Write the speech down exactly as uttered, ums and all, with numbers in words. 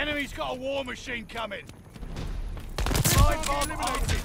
Enemy's got a war machine coming. Five bomb eliminated.